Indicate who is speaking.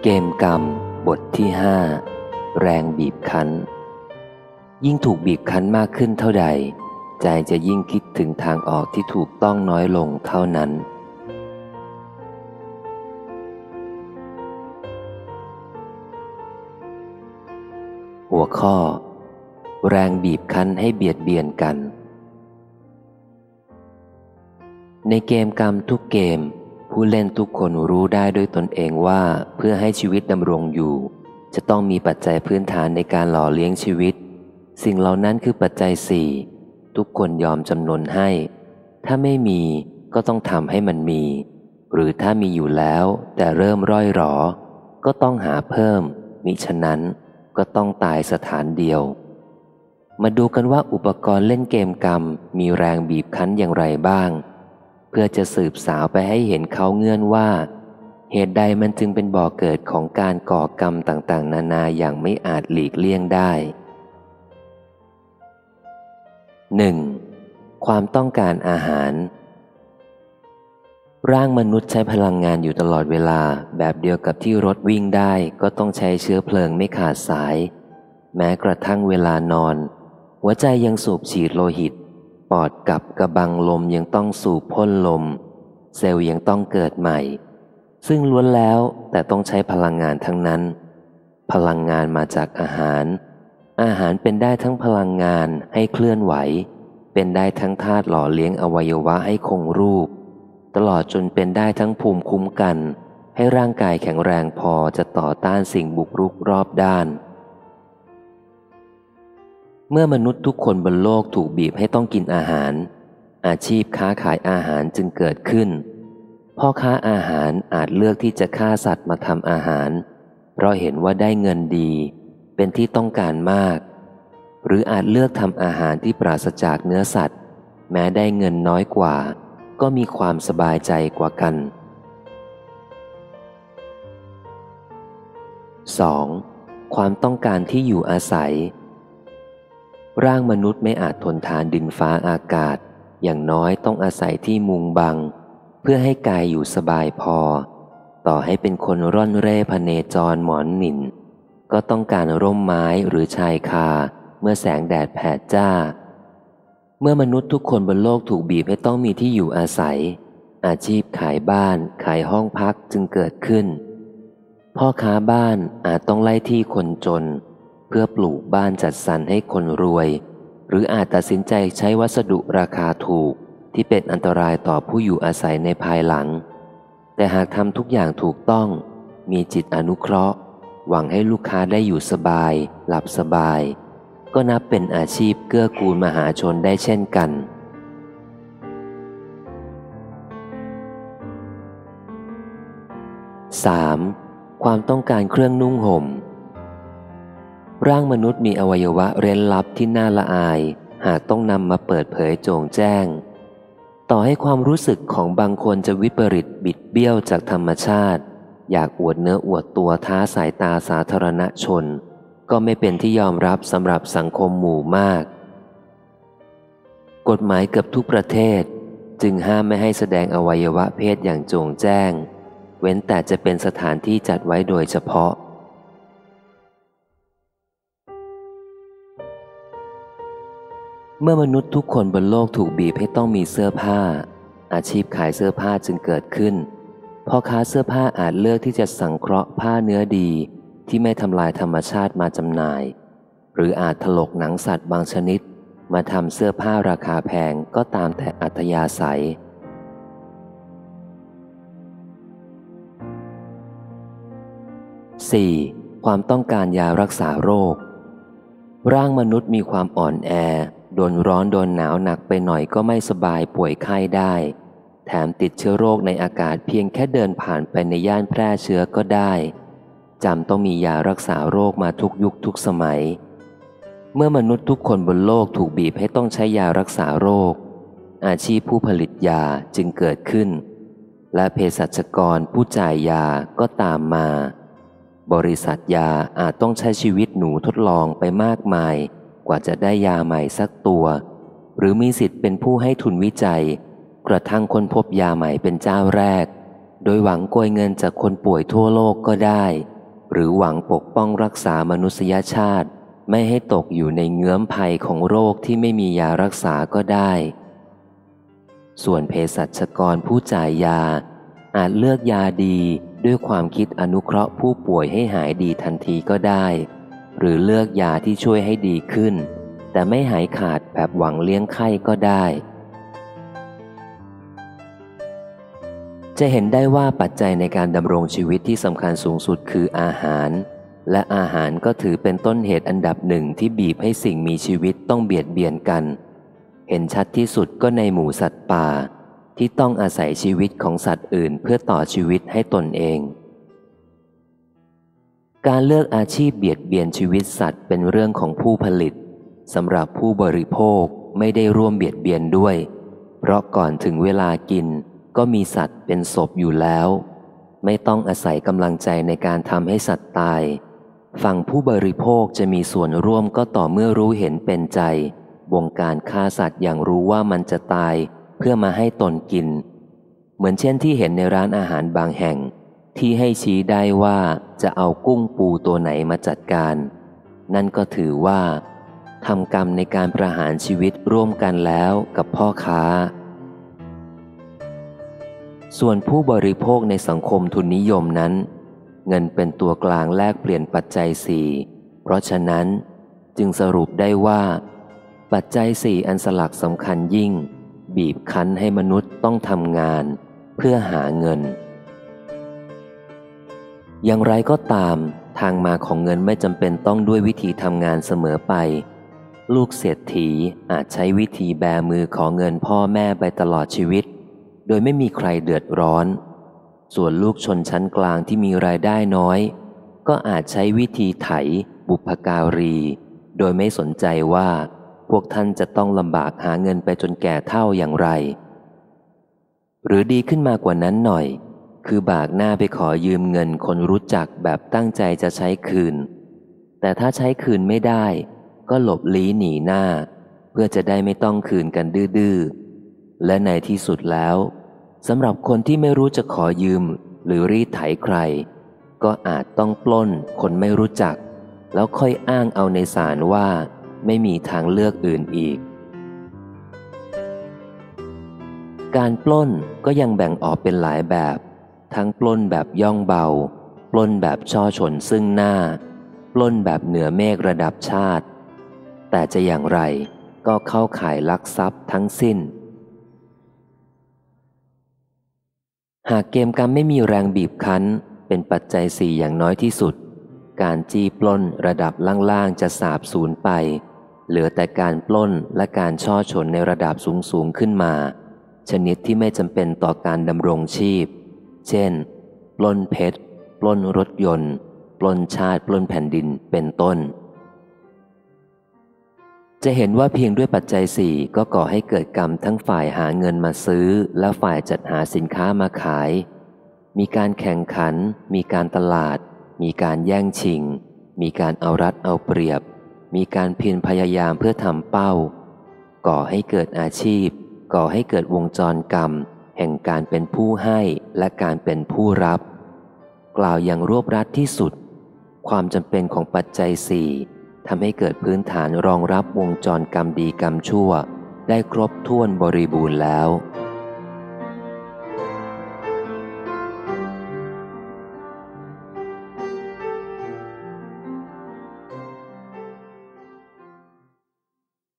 Speaker 1: เกมกรรมบทที่5แรงบีบคั้นยิ่งถูกบีบคั้นมากขึ้นเท่าใดใจจะยิ่งคิดถึงทางออกที่ถูกต้องน้อยลงเท่านั้นหัวข้อแรงบีบคั้นให้เบียดเบียนกันในเกมกรรมทุกเกมผู้เล่นทุกคนรู้ได้ด้วยตนเองว่าเพื่อให้ชีวิตดำรงอยู่จะต้องมีปัจจัยพื้นฐานในการหล่อเลี้ยงชีวิตสิ่งเหล่านั้นคือปัจจัย4ทุกคนยอมจำนนให้ถ้าไม่มีก็ต้องทำให้มันมีหรือถ้ามีอยู่แล้วแต่เริ่มร่อยหรอก็ต้องหาเพิ่มมิฉะนั้นก็ต้องตายสถานเดียวมาดูกันว่าอุปกรณ์เล่นเกมกรรมมีแรงบีบคั้นอย่างไรบ้างเพื่อจะสืบสาวไปให้เห็นเขาเงื่อนว่าเหตุใดมันจึงเป็นบ่อเกิดของการก่อกรรมต่างๆนานาอย่างไม่อาจหลีกเลี่ยงได้ 1. ความต้องการอาหารร่างมนุษย์ใช้พลังงานอยู่ตลอดเวลาแบบเดียวกับที่รถวิ่งได้ก็ต้องใช้เชื้อเพลิงไม่ขาดสายแม้กระทั่งเวลานอนหัวใจยังสูบฉีดโลหิตปอดกับกระบังลมยังต้องสูบพ่นลมเซลล์ยังต้องเกิดใหม่ซึ่งล้วนแล้วแต่ต้องใช้พลังงานทั้งนั้นพลังงานมาจากอาหารเป็นได้ทั้งพลังงานให้เคลื่อนไหวเป็นได้ทั้งธาตุหล่อเลี้ยงอวัยวะให้คงรูปตลอดจนเป็นได้ทั้งภูมิคุ้มกันให้ร่างกายแข็งแรงพอจะต่อต้านสิ่งบุกรุกรอบด้านเมื่อมนุษย์ทุกคนบนโลกถูกบีบให้ต้องกินอาหารอาชีพค้าขายอาหารจึงเกิดขึ้นพ่อค้าอาหารอาจเลือกที่จะฆ่าสัตว์มาทำอาหารเพราะเห็นว่าได้เงินดีเป็นที่ต้องการมากหรืออาจเลือกทำอาหารที่ปราศจากเนื้อสัตว์แม้ได้เงินน้อยกว่าก็มีความสบายใจกว่ากัน 2. ความต้องการที่อยู่อาศัยร่างมนุษย์ไม่อาจทนทานดินฟ้าอากาศอย่างน้อยต้องอาศัยที่มุงบังเพื่อให้กายอยู่สบายพอต่อให้เป็นคนร่อนเร่พเนจรหมอนหนินก็ต้องการร่มไม้หรือชายคาเมื่อแสงแดดแผดจ้าเมื่อมนุษย์ทุกคนบนโลกถูกบีบให้ต้องมีที่อยู่อาศัยอาชีพขายบ้านขายห้องพักจึงเกิดขึ้นพ่อค้าบ้านอาจต้องไล่ที่คนจนเพื่อปลูกบ้านจัดสรรให้คนรวยหรืออาจตัดสินใจใช้วัสดุราคาถูกที่เป็นอันตรายต่อผู้อยู่อาศัยในภายหลังแต่หากทำทุกอย่างถูกต้องมีจิตอนุเคราะห์หวังให้ลูกค้าได้อยู่สบายหลับสบายก็นับเป็นอาชีพเกื้อกูลมหาชนได้เช่นกัน 3. ความต้องการเครื่องนุ่งห่มร่างมนุษย์มีอวัยวะเร้นลับที่น่าละอายหากต้องนำมาเปิดเผยโจ่งแจ้งต่อให้ความรู้สึกของบางคนจะวิปริตบิดเบี้ยวจากธรรมชาติอยากอวดเนื้ออวดตัวท้าสายตาสาธารณชนก็ไม่เป็นที่ยอมรับสำหรับสังคมหมู่มากกฎหมายเกือบทุกประเทศจึงห้ามไม่ให้แสดงอวัยวะเพศอย่างโจ่งแจ้งเว้นแต่จะเป็นสถานที่จัดไว้โดยเฉพาะเมื่อมนุษย์ทุกคนบนโลกถูกบีบให้ต้องมีเสื้อผ้าอาชีพขายเสื้อผ้าจึงเกิดขึ้นพ่อค้าเสื้อผ้าอาจเลือกที่จะสังเคราะห์ผ้าเนื้อดีที่ไม่ทำลายธรรมชาติมาจำหน่ายหรืออาจถลกหนังสัตว์บางชนิดมาทำเสื้อผ้าราคาแพงก็ตามแต่อัธยาศัย 4. ความต้องการยารักษาโรคร่างมนุษย์มีความอ่อนแอโดนร้อนโดนหนาวหนักไปหน่อยก็ไม่สบายป่วยไข้ได้แถมติดเชื้อโรคในอากาศเพียงแค่เดินผ่านไปในย่านแพร่เชื้อก็ได้จำต้องมียารักษาโรคมาทุกยุคทุกสมัยเมื่อมนุษย์ทุกคนบนโลกถูกบีบให้ต้องใช้ยารักษาโรคอาชีพผู้ผลิตยาจึงเกิดขึ้นและเภสัชกรผู้จ่ายยาก็ตามมาบริษัทยาอาจต้องใช้ชีวิตหนูทดลองไปมากมายกว่าจะได้ยาใหม่สักตัวหรือมีสิทธิ์เป็นผู้ให้ทุนวิจัยกระทั่งค้นพบยาใหม่เป็นเจ้าแรกโดยหวังโกยเงินจากคนป่วยทั่วโลกก็ได้หรือหวังปกป้องรักษามนุษยชาติไม่ให้ตกอยู่ในเงื้อมภัยของโรคที่ไม่มียารักษาก็ได้ส่วนเภสัชกรผู้จ่ายยาอาจเลือกยาดีด้วยความคิดอนุเคราะห์ผู้ป่วยให้หายดีทันทีก็ได้หรือเลือกยาที่ช่วยให้ดีขึ้นแต่ไม่หายขาดแบบหวังเลี้ยงไข้ก็ได้จะเห็นได้ว่าปัจจัยในการดำรงชีวิตที่สำคัญสูงสุดคืออาหารและอาหารก็ถือเป็นต้นเหตุอันดับหนึ่งที่บีบให้สิ่งมีชีวิตต้องเบียดเบียนกันเห็นชัดที่สุดก็ในหมู่สัตว์ป่าที่ต้องอาศัยชีวิตของสัตว์อื่นเพื่อต่อชีวิตให้ตนเองการเลือกอาชีพเบียดเบียนชีวิตสัตว์เป็นเรื่องของผู้ผลิตสำหรับผู้บริโภคไม่ได้ร่วมเบียดเบียนด้วยเพราะก่อนถึงเวลากินก็มีสัตว์เป็นศพอยู่แล้วไม่ต้องอาศัยกำลังใจในการทำให้สัตว์ตายฝั่งผู้บริโภคจะมีส่วนร่วมก็ต่อเมื่อรู้เห็นเป็นใจวงการฆ่าสัตว์อย่างรู้ว่ามันจะตายเพื่อมาให้ตนกินเหมือนเช่นที่เห็นในร้านอาหารบางแห่งที่ให้ชี้ได้ว่าจะเอากุ้งปูตัวไหนมาจัดการนั่นก็ถือว่าทำกรรมในการประหารชีวิตร่วมกันแล้วกับพ่อค้าส่วนผู้บริโภคในสังคมทุนนิยมนั้นเงินเป็นตัวกลางแลกเปลี่ยนปัจจัยสี่เพราะฉะนั้นจึงสรุปได้ว่าปัจจัยสี่อันสลักสำคัญยิ่งบีบคั้นให้มนุษย์ต้องทำงานเพื่อหาเงินอย่างไรก็ตามทางมาของเงินไม่จำเป็นต้องด้วยวิธีทำงานเสมอไปลูกเศรษฐีอาจใช้วิธีแบมือขอเงินพ่อแม่ไปตลอดชีวิตโดยไม่มีใครเดือดร้อนส่วนลูกชนชั้นกลางที่มีรายได้น้อยก็อาจใช้วิธีไถบุพการีโดยไม่สนใจว่าพวกท่านจะต้องลำบากหาเงินไปจนแก่เฒ่าอย่างไรหรือดีขึ้นมากว่านั้นหน่อยคือบากหน้าไปขอยืมเงินคนรู้จักแบบตั้งใจจะใช้คืนแต่ถ้าใช้คืนไม่ได้ก็หลบลี้หนีหน้าเพื่อจะได้ไม่ต้องคืนกันดื้อๆและในที่สุดแล้วสำหรับคนที่ไม่รู้จะขอยืมหรือรีดไถใครก็อาจต้องปล้นคนไม่รู้จักแล้วค่อยอ้างเอาในศาลว่าไม่มีทางเลือกอื่นอีกการปล้นก็ยังแบ่งออกเป็นหลายแบบทั้งปล้นแบบย่องเบาปล้นแบบช่อฉนซึ่งหน้าปล้นแบบเหนือเมฆระดับชาติแต่จะอย่างไรก็เข้าข่ายลักทรัพย์ทั้งสิ้นหากเกมกรรมไม่มีแรงบีบคั้นเป็นปัจจัยสี่อย่างน้อยที่สุดการจี้ปล้นระดับล่างๆจะสาบสูญไปเหลือแต่การปล้นและการช่อฉนในระดับสูงขึ้นมาชนิดที่ไม่จำเป็นต่อการดำรงชีพเช่นปล้นเพชรปล้นรถยนต์ปล้นชาติปล้นแผ่นดินเป็นต้นจะเห็นว่าเพียงด้วยปัจจัยสี่ก็ก่อให้เกิดกรรมทั้งฝ่ายหาเงินมาซื้อและฝ่ายจัดหาสินค้ามาขายมีการแข่งขันมีการตลาดมีการแย่งชิงมีการเอารัดเอาเปรียบมีการเพียรพยายามเพื่อทำเป้าก่อให้เกิดอาชีพก่อให้เกิดวงจรกรรมแห่งการเป็นผู้ให้และการเป็นผู้รับกล่าวอย่างรวบรัดที่สุดความจำเป็นของปัจจัยสี่ทำให้เกิดพื้นฐานรองรับวงจรกรรมดีกรรมชั่วได้ครบถ้วนบริบูรณ์แล้ว